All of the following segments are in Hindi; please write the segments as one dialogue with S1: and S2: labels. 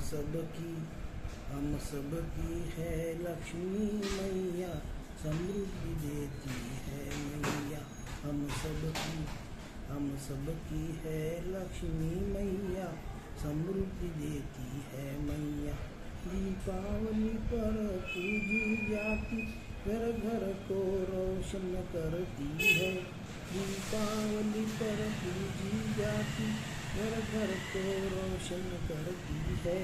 S1: सबकी है लक्ष्मी मैया, समृद्धि देती है मैया। हम सबकी है लक्ष्मी मैया, समृद्धि देती है मैया। दीपावली पर पूजी जाती, घर घर को रोशन करती है। दीपावली पर पूजी जाती, घर घर को रोशन करती है।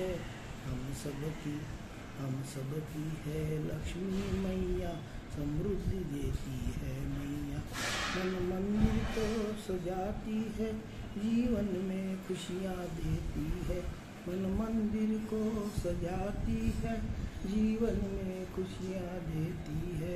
S1: हम सबकी है लक्ष्मी मैया, समृद्धि देती है मैया। मन मंदिर को सजाती है, जीवन में खुशियाँ देती है। मन मंदिर को सजाती है, जीवन में खुशियाँ देती है।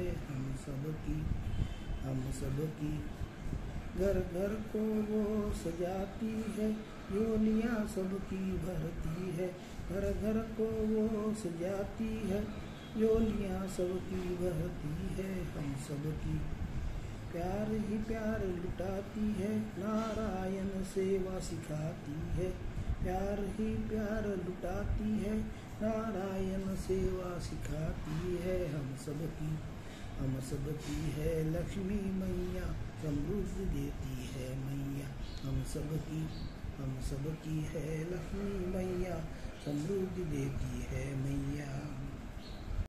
S1: हम सबकी घर घर को वो सजाती है, झोलियाँ सबकी भरती है। घर घर को वो सजाती है, झोलियाँ सबकी भरती है। हम सबकी प्यार ही प्यार लुटाती है, नारायण सेवा सिखाती है। प्यार ही प्यार लुटाती है, नारायण सेवा सिखाती है। हम सबकी है लक्ष्मी मैया, समृद्धि देती है मैया। हम सबकी है लक्ष्मी मैया, समृद्धि देती है मैया।